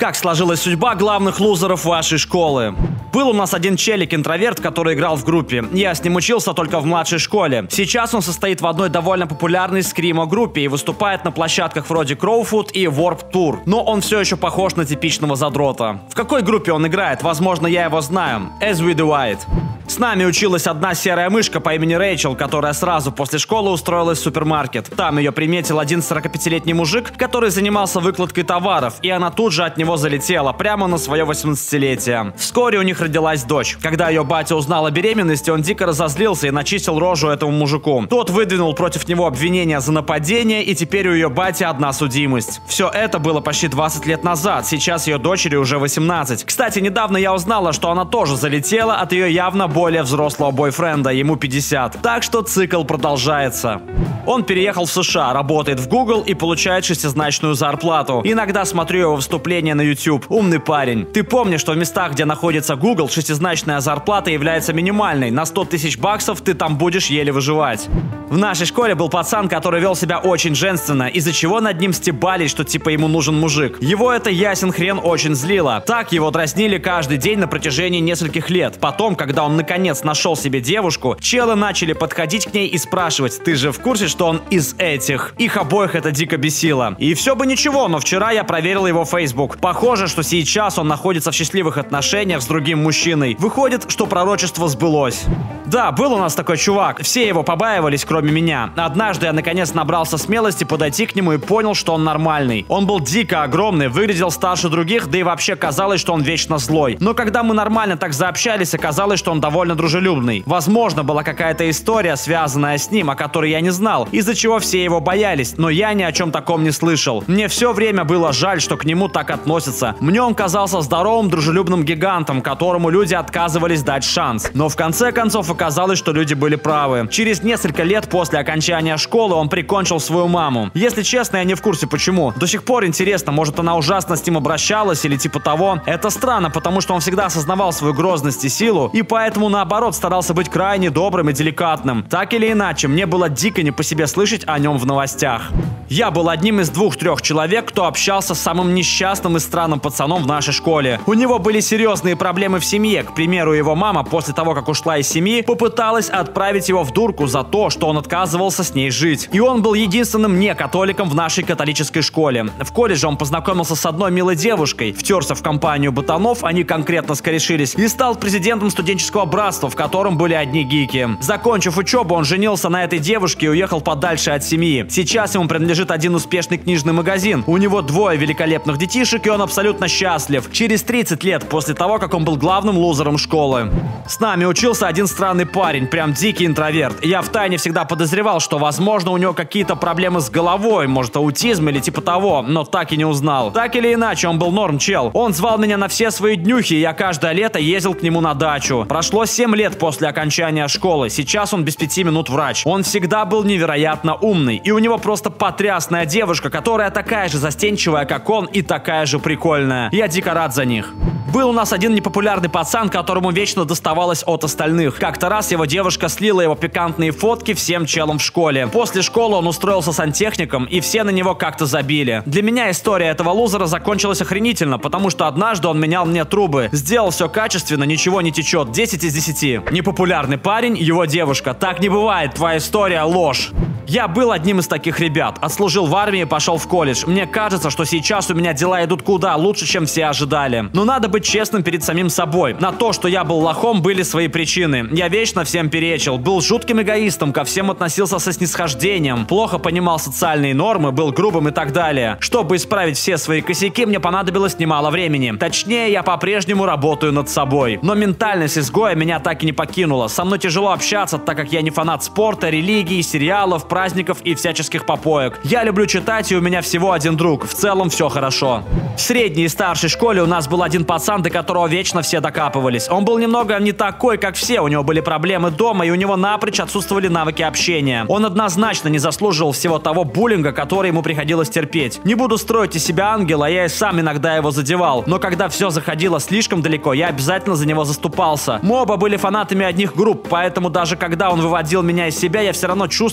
Как сложилась судьба главных лузеров вашей школы? Был у нас один челик-интроверт, который играл в группе. Я с ним учился только в младшей школе. Сейчас он состоит в одной довольно популярной скримо-группе и выступает на площадках вроде Crowfoot и Warped Tour. Но он все еще похож на типичного задрота. В какой группе он играет? Возможно, я его знаю. As We Do It. С нами училась одна серая мышка по имени Рэйчел, которая сразу после школы устроилась в супермаркет. Там ее приметил один 45-летний мужик, который занимался выкладкой товаров, и она тут же от него залетела, прямо на свое 18-летие. Вскоре у них родилась дочь. Когда ее батя узнал о беременности, он дико разозлился и начистил рожу этому мужику. Тот выдвинул против него обвинения за нападение, и теперь у ее бати одна судимость. Все это было почти 20 лет назад, сейчас ее дочери уже 18. Кстати, недавно я узнала, что она тоже залетела от ее явно более взрослого бойфренда, ему 50. Так что цикл продолжается. Он переехал в США, работает в Google и получает 6-значную зарплату. Иногда смотрю его выступления на YouTube. Умный парень. Ты помнишь, что в местах, где находится Google, 6-значная зарплата является минимальной. На 100 тысяч баксов ты там будешь еле выживать. В нашей школе был пацан, который вел себя очень женственно, из-за чего над ним стебались, что типа ему нужен мужик. Его это ясен хрен очень злило. Так его дразнили каждый день на протяжении нескольких лет. Потом, когда он наконец нашел себе девушку, челы начали подходить к ней и спрашивать: ты же в курсе, что он из этих? Их обоих это дико бесило. И все бы ничего, но вчера я проверил его Facebook. Похоже, что сейчас он находится в счастливых отношениях с другим мужчиной. Выходит, что пророчество сбылось. Да, был у нас такой чувак. Все его побаивались, кроме меня. Однажды я наконец набрался смелости подойти к нему и понял, что он нормальный. Он был дико огромный, выглядел старше других, да и вообще казалось, что он вечно злой. Но когда мы нормально так заобщались, оказалось, что он довольно дружелюбный. Возможно, была какая-то история, связанная с ним, о которой я не знал, из-за чего все его боялись, но я ни о чем таком не слышал. Мне все время было жаль, что к нему так относятся. Мне он казался здоровым, дружелюбным гигантом, которому люди отказывались дать шанс. Но в конце концов оказалось, что люди были правы. Через несколько лет после окончания школы он прикончил свою маму. Если честно, я не в курсе почему. До сих пор интересно, может она ужасно с ним обращалась или типа того. Это странно, потому что он всегда осознавал свою грозность и силу, и поэтому наоборот старался быть крайне добрым и деликатным. Так или иначе, мне было дико не по себе слышать о нем в новостях. Я был одним из 2-3 человек, кто общался с самым несчастным и странным пацаном в нашей школе. У него были серьезные проблемы в семье. К примеру, его мама после того, как ушла из семьи, попыталась отправить его в дурку за то, что он отказывался с ней жить. И он был единственным не-католиком в нашей католической школе. В колледже он познакомился с одной милой девушкой, втерся в компанию ботанов, они конкретно скорешились, и стал президентом студенческого братства, в котором были одни гики. Закончив учебу, он женился на этой девушке и уехал подальше от семьи. Сейчас ему принадлежит один успешный книжный магазин. У него 2 великолепных детишек, и он абсолютно счастлив. Через 30 лет после того, как он был главным лузером школы. С нами учился один странный парень, прям дикий интроверт. Я втайне всегда подозревал, что, возможно, у него какие-то проблемы с головой, может, аутизм или типа того, но так и не узнал. Так или иначе, он был норм чел. Он звал меня на все свои днюхи, и я каждое лето ездил к нему на дачу. Прошло 7 лет после окончания школы. Сейчас он без 5 минут врач. Он всегда был невероятно умный, и у него просто потрясная девушка, которая такая же застенчивая, как он, и такая же прикольная. Я дико рад за них. Был у нас один непопулярный пацан, которому вечно доставалось от остальных. Как-то раз его девушка слила его пикантные фотки всем челам в школе. После школы он устроился сантехником, и все на него как-то забили. Для меня история этого лузера закончилась охренительно, потому что однажды он менял мне трубы. Сделал все качественно, ничего не течет. 10 из 10. Непопулярный парень, его девушка. Так не бывает, твоя история ложь. Я был одним из таких ребят. Отслужил в армии, пошел в колледж. Мне кажется, что сейчас у меня дела идут куда лучше, чем все ожидали. Но надо быть честным перед самим собой. На то, что я был лохом, были свои причины. Я вечно всем перечил. Был жутким эгоистом, ко всем относился со снисхождением. Плохо понимал социальные нормы, был грубым и так далее. Чтобы исправить все свои косяки, мне понадобилось немало времени. Точнее, я по-прежнему работаю над собой. Но ментальность изгоя меня так и не покинула. Со мной тяжело общаться, так как я не фанат спорта, религии, сериалов, праздников и всяческих попоек. Я люблю читать, и у меня всего один друг. В целом все хорошо. В средней и старшей школе у нас был один пацан, до которого вечно все докапывались. Он был немного не такой, как все. У него были проблемы дома, и у него напрочь отсутствовали навыки общения. Он однозначно не заслуживал всего того буллинга, который ему приходилось терпеть. Не буду строить из себя ангела, я и сам иногда его задевал. Но когда все заходило слишком далеко, я обязательно за него заступался. Мы оба были фанатами одних групп, поэтому даже когда он выводил меня из себя, я все равно чувствовал, что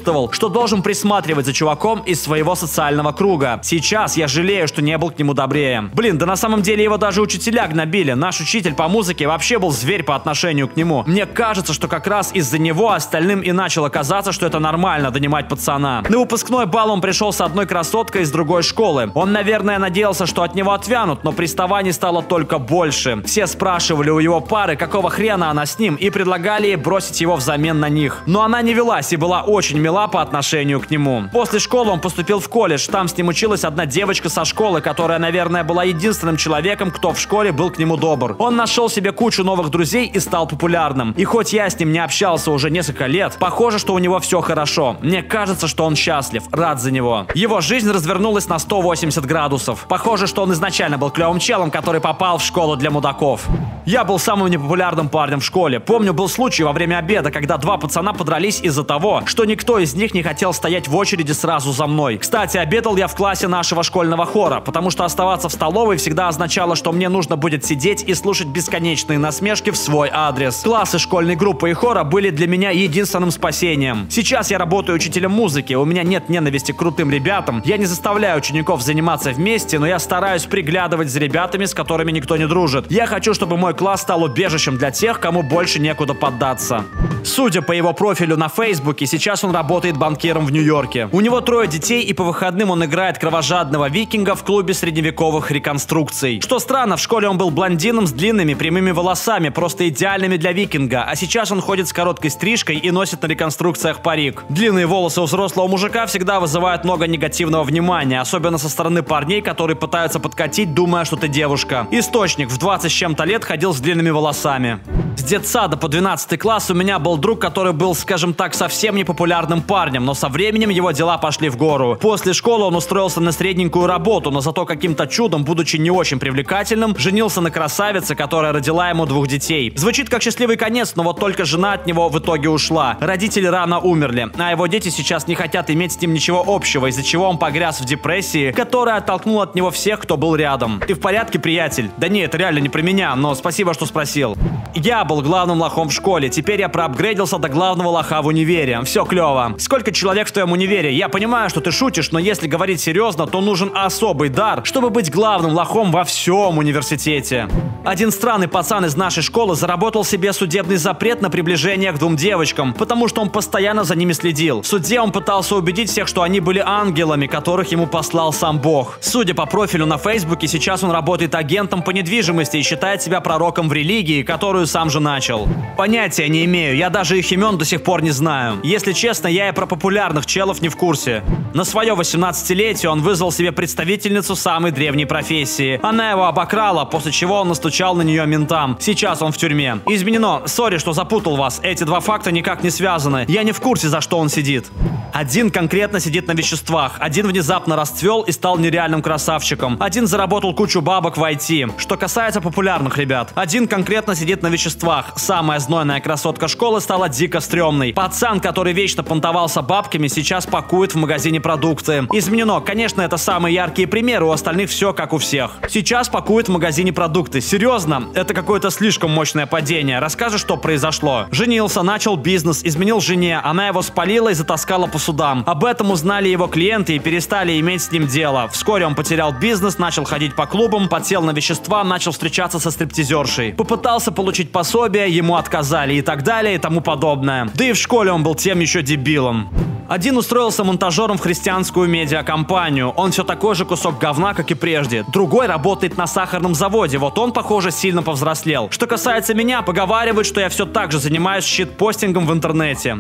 должен присматривать за чуваком из своего социального круга. Сейчас я жалею, что не был к нему добрее. Блин, да на самом деле его даже учителя гнобили. Наш учитель по музыке вообще был зверь по отношению к нему. Мне кажется, что как раз из-за него остальным и начало казаться, что это нормально донимать пацана. На выпускной бал он пришел с одной красоткой из другой школы. Он, наверное, надеялся, что от него отвянут, но приставаний стало только больше. Все спрашивали у его пары, какого хрена она с ним, и предлагали ей бросить его взамен на них. Но она не велась и была очень мила по отношению к нему. После школы он поступил в колледж. Там с ним училась одна девочка со школы, которая, наверное, была единственным человеком, кто в школе был к нему добр. Он нашел себе кучу новых друзей и стал популярным. И хоть я с ним не общался уже несколько лет, похоже, что у него все хорошо. Мне кажется, что он счастлив, рад за него. Его жизнь развернулась на 180 градусов. Похоже, что он изначально был клевым челом, который попал в школу для мудаков. Я был самым непопулярным парнем в школе. Помню, был случай во время обеда, когда два пацана подрались из-за того, что никто из них не хотел стоять в очереди сразу за мной. Кстати, обедал я в классе нашего школьного хора, потому что оставаться в столовой всегда означало, что мне нужно будет сидеть и слушать бесконечные насмешки в свой адрес. Классы школьной группы и хора были для меня единственным спасением. Сейчас я работаю учителем музыки, у меня нет ненависти к крутым ребятам, я не заставляю учеников заниматься вместе, но я стараюсь приглядывать за ребятами, с которыми никто не дружит. Я хочу, чтобы мой класс стал убежищем для тех, кому больше некуда поддаться. Судя по его профилю на Фейсбуке, сейчас он работает банкиром в Нью-Йорке. У него 3 детей, и по выходным он играет кровожадного викинга в клубе средневековых реконструкций. Что странно, в школе он был блондином с длинными прямыми волосами, просто идеальными для викинга, а сейчас он ходит с короткой стрижкой и носит на реконструкциях парик. Длинные волосы у взрослого мужика всегда вызывают много негативного внимания, особенно со стороны парней, которые пытаются подкатить, думая, что ты девушка. Источник: в 20 с чем-то лет ходил с длинными волосами. С детсада по 12 класс у меня был друг, который был, скажем так, совсем непопулярным парнем, но со временем его дела пошли в гору. После школы он устроился на средненькую работу, но зато каким-то чудом, будучи не очень привлекательным, женился на красавице, которая родила ему 2 детей. Звучит как счастливый конец, но вот только жена от него в итоге ушла. Родители рано умерли, а его дети сейчас не хотят иметь с ним ничего общего, из-за чего он погряз в депрессии, которая оттолкнула от него всех, кто был рядом. Ты в порядке, приятель? Да нет, это реально не про меня, но спасибо, что спросил. Я был главным лохом в школе, теперь я проапгрейдился до главного лоха в универе. Все клево. Сколько человек в твоем универе? Я понимаю, что ты шутишь, но если говорить серьезно, то нужен особый дар, чтобы быть главным лохом во всем университете. Один странный пацан из нашей школы заработал себе судебный запрет на приближение к 2 девочкам, потому что он постоянно за ними следил. В суде он пытался убедить всех, что они были ангелами, которых ему послал сам Бог. Судя по профилю на Фейсбуке, сейчас он работает агентом по недвижимости и считает себя пророком в религии, которую сам же начал. Понятия не имею, я даже их имен до сих пор не знаю. Если честно, я и про популярных челов не в курсе. На свое 18-летие он вызвал себе представительницу самой древней профессии. Она его обокрала, после чего он настучал на нее ментам. Сейчас он в тюрьме. Изменено. Сори, что запутал вас. Эти 2 факта никак не связаны. Я не в курсе, за что он сидит. Один конкретно сидит на веществах. Один внезапно расцвел и стал нереальным красавчиком. Один заработал кучу бабок в IT. Что касается популярных ребят. Один конкретно сидит на веществах. Самая знойная красотка школы стала дико стрёмной. Пацан, который вечно понтовался бабками, сейчас пакует в магазине продукты. Изменено. Конечно, это самые яркие примеры, у остальных все как у всех. Сейчас пакует в магазине продукты. Серьезно? Это какое-то слишком мощное падение. Расскажешь, что произошло? Женился, начал бизнес, изменил жене. Она его спалила и затаскала по судам. Об этом узнали его клиенты и перестали иметь с ним дело. Вскоре он потерял бизнес, начал ходить по клубам, подсел на вещества, начал встречаться со стриптизершей. Попытался получить пособие, ему отказали и так далее и тому подобное. Да и в школе он был тем еще дебилом. Один устроился монтажером в христианскую медиакомпанию. Он все такой же кусок говна, как и прежде. Другой работает на сахарном заводе. Вот он, похоже, сильно повзрослел. Что касается меня, поговаривают, что я все так же занимаюсь щитпостингом в интернете.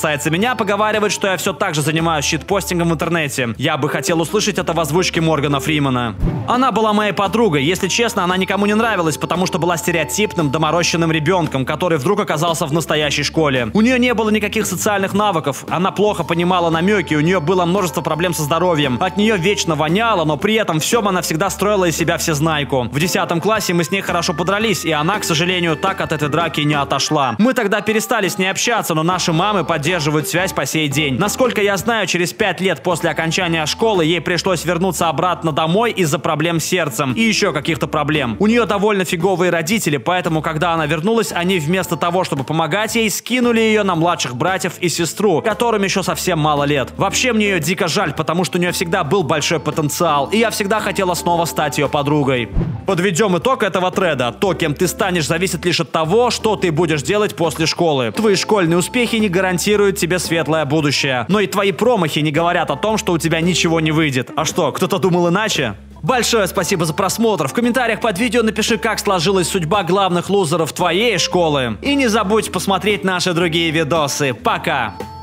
Я бы хотел услышать это в озвучке Моргана Фримена. Она была моей подругой. Если честно, она никому не нравилась, потому что была стереотипным, доморощенным ребенком, который вдруг оказался в настоящей школе. У нее не было никаких социальных навыков. Она плохо понимала намеки, у нее было множество проблем со здоровьем. От нее вечно воняло, но при этом всем она всегда строила из себя всезнайку. В 10 классе мы с ней хорошо подрались, и она, к сожалению, так от этой драки не отошла. Мы тогда перестали с ней общаться, но наши мамы поддерживают связь по сей день. Насколько я знаю, через 5 лет после окончания школы ей пришлось вернуться обратно домой из-за проблем с сердцем и еще каких-то проблем. У нее довольно фиговые родители, поэтому, когда она вернулась, они вместо того, чтобы помогать ей, скинули ее на младших братьев и сестру, которым еще совсем совсем мало лет. Вообще мне ее дико жаль, потому что у нее всегда был большой потенциал, и я всегда хотела снова стать ее подругой. Подведем итог этого треда. То, кем ты станешь, зависит лишь от того, что ты будешь делать после школы. Твои школьные успехи не гарантируют тебе светлое будущее. Но и твои промахи не говорят о том, что у тебя ничего не выйдет. А что, кто-то думал иначе? Большое спасибо за просмотр. В комментариях под видео напиши, как сложилась судьба главных лузеров твоей школы. И не забудь посмотреть наши другие видосы. Пока!